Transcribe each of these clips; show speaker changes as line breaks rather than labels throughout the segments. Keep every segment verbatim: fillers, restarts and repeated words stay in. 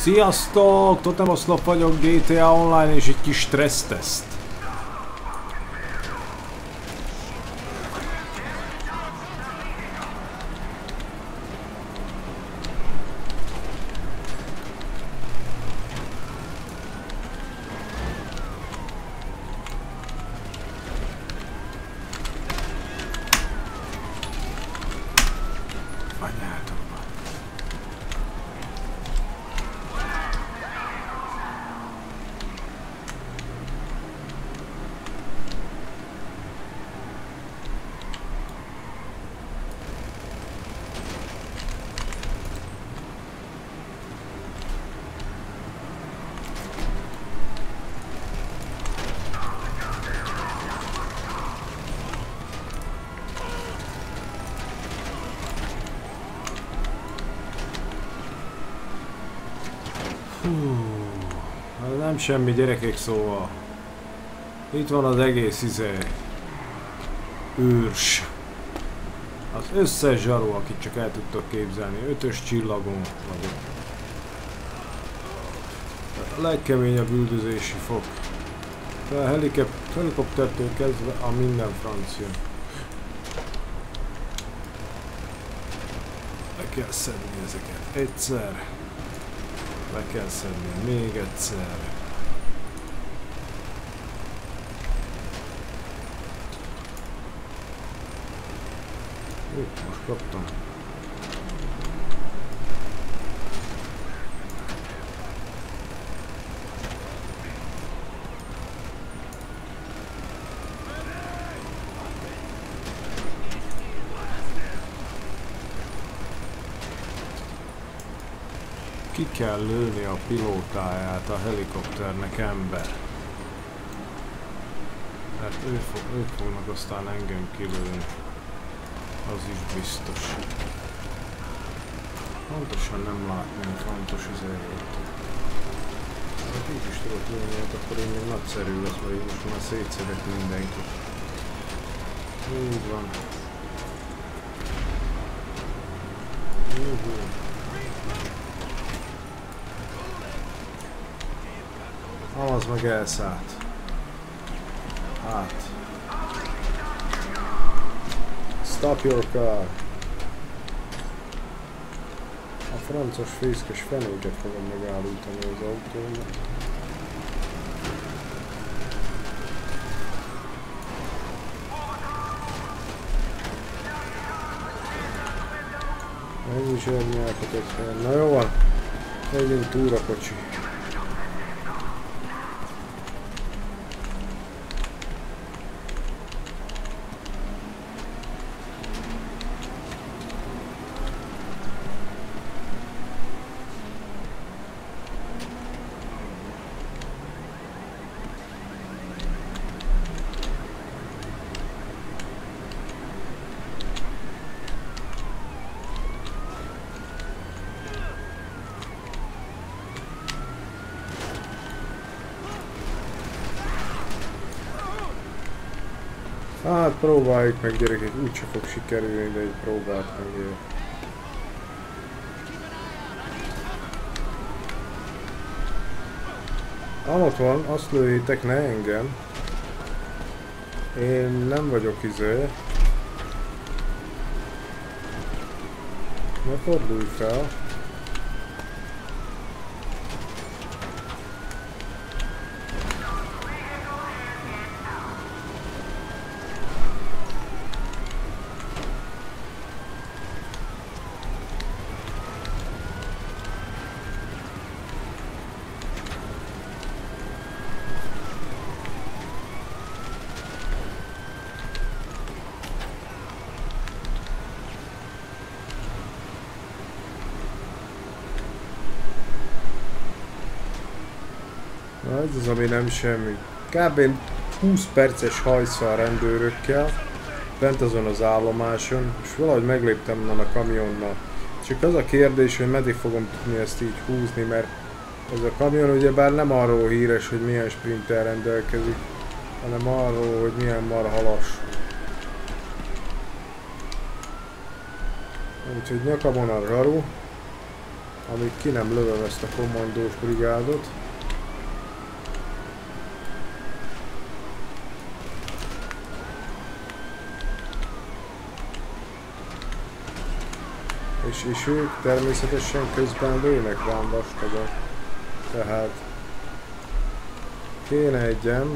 Sziasztok! Totem Oszlop vagyok, gé té á Online és egy kis stresszteszt. Nem semmi, gyerekek, szóval itt van az egész izé őrs, az összes zsaró, akit csak el tudtok képzelni. Ötös csillagon vagyok, a legkeményebb üldözési fok, a helikoptertől kezdve a minden francia. Le kell szedni ezeket egyszer, le kell szedni még egyszer. Ó, most kaptam. Ki kell lőni a pilótáját a helikopternek, ember. Mert ő fog, ők fognak aztán engem kilőni. Az is biztos. Fontosan nem látni, hogy fontos az elért. Ha így is tudok lőni, hát akkor én még nagyszerű lesz, mert én most már szétszedek mindenkit. Úgy van. Juhu. Az meg elszállt. Hát. Stop your car. A francos fészkes fenéket fogom megállítani az autómat. Ennyi zsörnyelketet fel. Na jó van. Menjünk túrakocsi. Hát próbáljuk meg, gyerekek, úgyse fog sikerülni, de egy próbált meg. Amott van, azt lőjétek, ne engem. Én nem vagyok izé. Ne fordulj fel. Ez az, ami nem semmi. Kb. húsz perces hajszal rendőrökkel bent azon az állomáson, és valahogy megléptem onnan a kamionnal. Csak az a kérdés, hogy meddig fogom tudni ezt így húzni, mert ez a kamion ugyebár nem arról híres, hogy milyen sprinttel rendelkezik, hanem arról, hogy milyen marha lassú. Úgyhogy nyakamon a zsaru. Amíg ki nem lövöm ezt a kommandós brigádot. És, és ők természetesen közben lőnek rám vastagon. Tehát kéne egyem.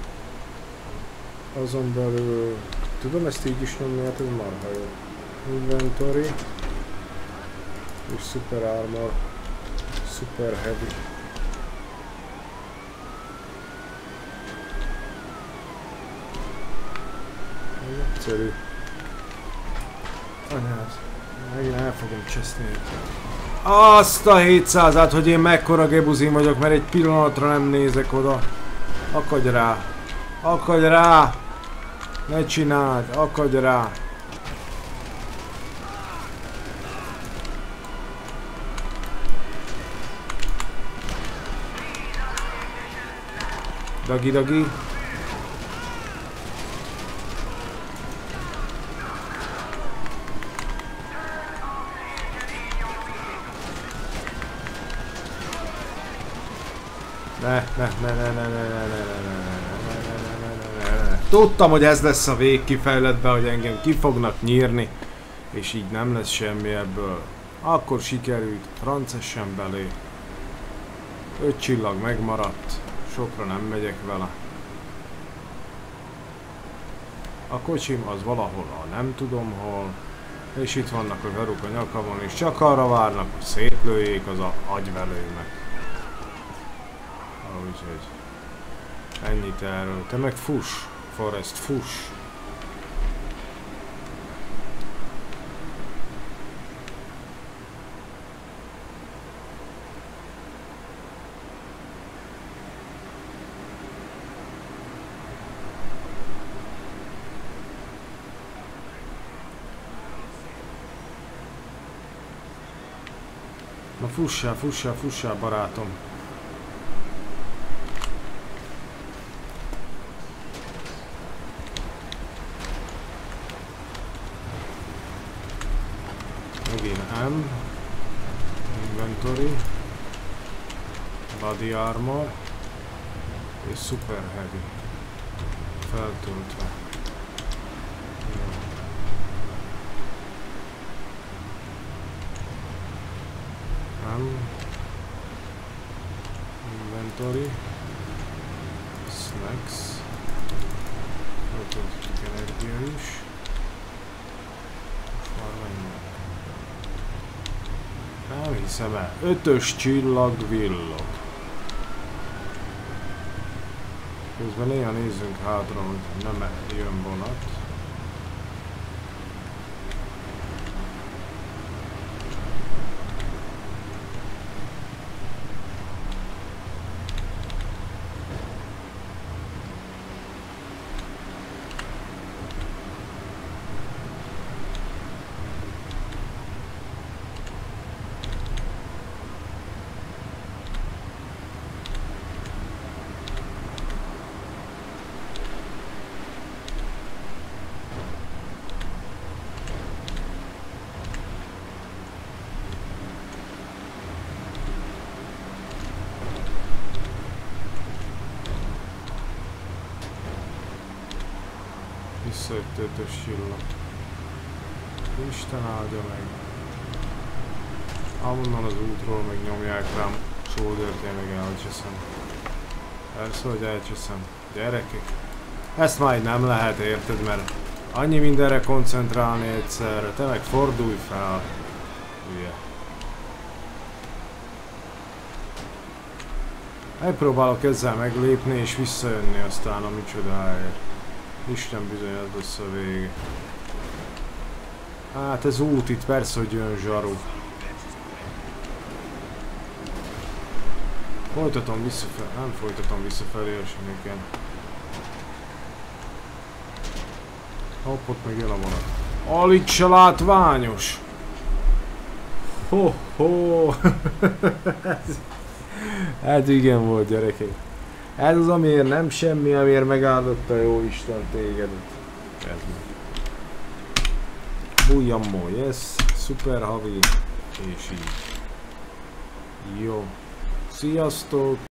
Azon belül... Tudom ezt így is nyomni, hát ez marha jó. Inventory. És Super Armor. Super Heavy. Egyszerű. Anyád. Megint el fogom cseszni. Azt a hétszázat, hogy én mekkora gebuzin vagyok, mert egy pillanatra nem nézek oda. Akadj rá. Akadj rá! Ne csináld, akadj rá! Dagi dagi. Ne, ne, ne, ne, ne, ne, ne, ne, ne, ne. Tudtam, hogy ez lesz a vég kifejletben, hogy engem ki fognak nyírni, és így nem lesz semmi ebből. Akkor sikerült, francesen belé. Öt csillag megmaradt, sokra nem megyek vele. A kocsim az valahol a nem tudom hol, és itt vannak a garuk a nyakamon, és csak arra várnak, hogy szétlőjék az a agyvelőmet. Úgyhogy ennyit erről. Te meg fuss, Forrest, fuss! Na fussál, fussál, fussál, barátom! M, Inventory, Body Armor és Super Heavy feltöltve. Jó. M, Inventory, Snacks, feltöltjük energia is. Most már mennyi? Nem hiszem el. Ötös csillag villog. Közben néha nézzünk hátra, hogy nem jön vonat. Visszajött ötös csillag. Isten áldja meg. Ahonnan az útról meg nyomják rám Soldert, én meg elcseszem. Persze, hogy elcseszem. Gyerekek. Ezt már nem lehet, érted, mert annyi mindenre koncentrálni egyszerre. Te meg fordulj fel. Hülye. Megpróbálok ezzel meglépni és visszajönni aztán a micsodáért. Isten bizony, ez lesz a vége. Hát ez út itt, persze, hogy jön zsaru. Folytatom visszafelé, nem folytatom visszafelé a semmiken. Hopp, ott meg jön a vonat. Alig se látványos! Ho, ho. Hát igen volt, gyerekek. Ez az, amiért nem semmi, amiért megáldotta jó Isten tégedet. Ez meg. Bujjammo, yes, szuper havi, és így. Jó. Sziasztok!